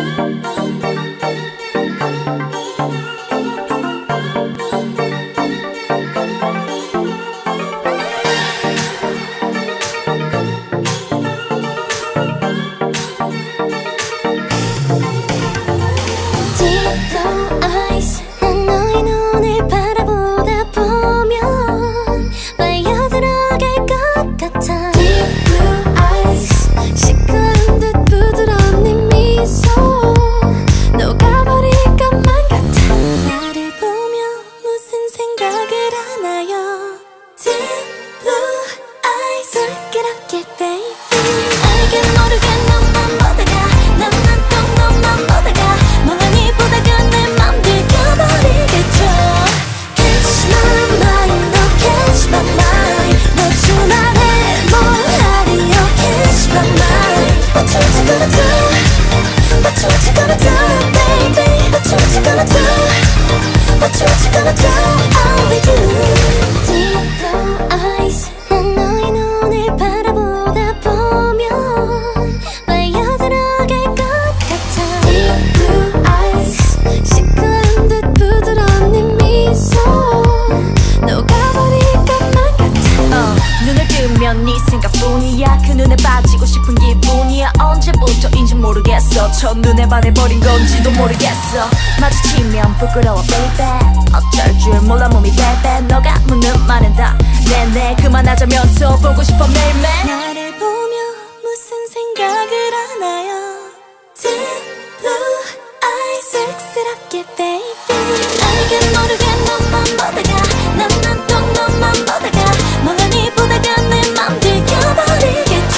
네 생각뿐이야. 그 눈에 빠지고 싶은 기분이야. 언제부터인지 모르겠어. 첫눈에 반해버린 건지도 모르겠어. 마주치면 부끄러워 baby. 어쩔 줄 몰라 몸이 베베. 너가 묻는 말은 다 내내 그만하자면서 보고 싶어 매일매일. 나를 보며 무슨 생각을 하나요? Deep blue eyes 쑥스럽게 baby. 알게 모르게 너만 보다가 난 또 너만 보다가 멍하니 보다가 내 맘 들켜버리겠죠.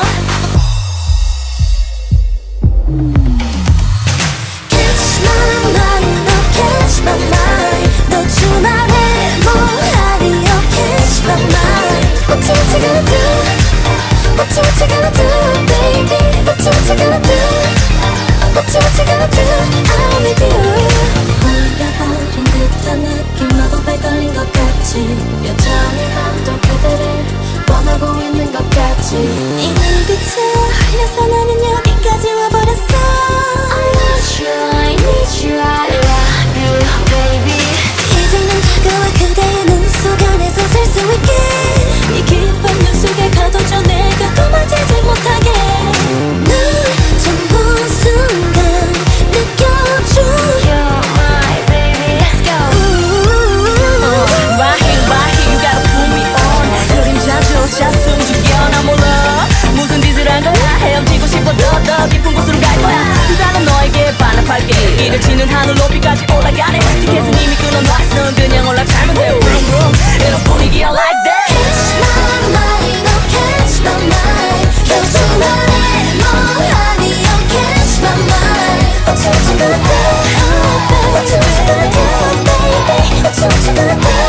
Catch my mind, no catch my mind. 너 주말에 뭐 하리요? Catch my mind. What you gonna do? What you gonna do, baby? What you gonna do? What you gonna do? I'm with you. 홀려버린 듯한 느낌 마법에 걸린 것 같지. 여전히 맘도 그대를 원하고 있는 것 같지. 이 눈빛에 홀려서 나는 여기까지 와버렸어. I want you, I need you, I love you, baby. 이제는 다가와 그대의 눈 속 안에서 살 수 있게. 이 깊은 눈 속에 가둬져 내가 도망치지 못하게. 널 처음 본 순간 느껴줘. You're my baby. Let's go. Right here, you gotta put me on. 그림자조차 숨죽여. 나 몰라 무슨 짓을 한 거야. 헤엄치고 싶어 더 깊은 곳으로 갈 거야. 나는 너에게 반합할게. 이를 치는 하늘 높이까지 올라가네. 티켓은 이미 끊어놨어. 그냥 올라타면 돼. Vroom vroom 이런 분위기야 like that. Catch my mind, oh catch my mind. 겨우 말해 뭐 아니요. Catch my mind. What you gonna do? What you gonna do, baby? What you gonna do?